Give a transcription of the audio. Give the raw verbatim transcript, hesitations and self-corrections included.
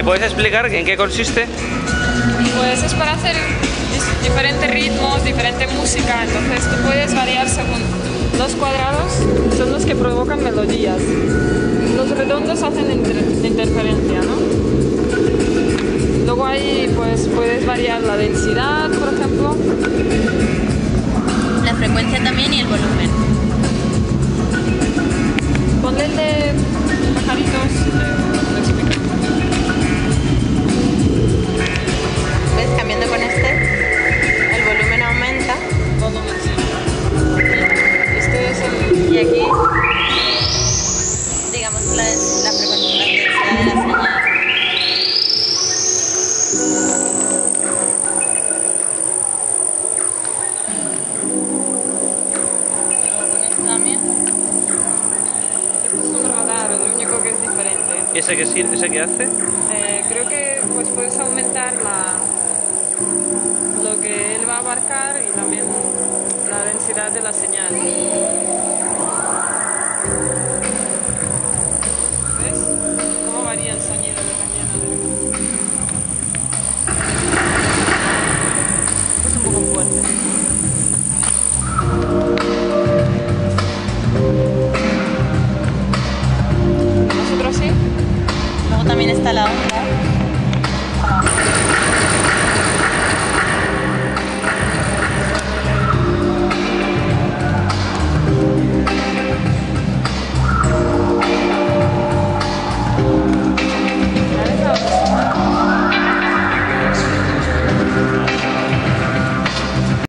puedes explicar en qué consiste? Pues es para hacer dis- diferentes ritmos, diferente música, entonces tú puedes variar según los cuadrados, son los que provocan melodías. Los redondos hacen inter- interferencia, ¿no? Luego ahí pues puedes variar la densidad, por ejemplo. La frecuencia también y el volumen. Ponle el de pajaritos. eh, lo explico. ¿Ves? Cambiando con este, el volumen aumenta. Volumen, sí. Este es el... Y aquí, digamos, la, la frecuencia, la intensidad de la señal. Con esto también. Este es un radar, lo único que es diferente. ¿Y ese qué, sir- ese qué hace? Eh, creo que pues puedes aumentar la, lo que él va a abarcar y también la densidad de la señal. ¿Ves? ¿Cómo varía el sonido dependiendo de... Esto es un poco fuerte. ¿Nosotros sí? Luego también está la onda.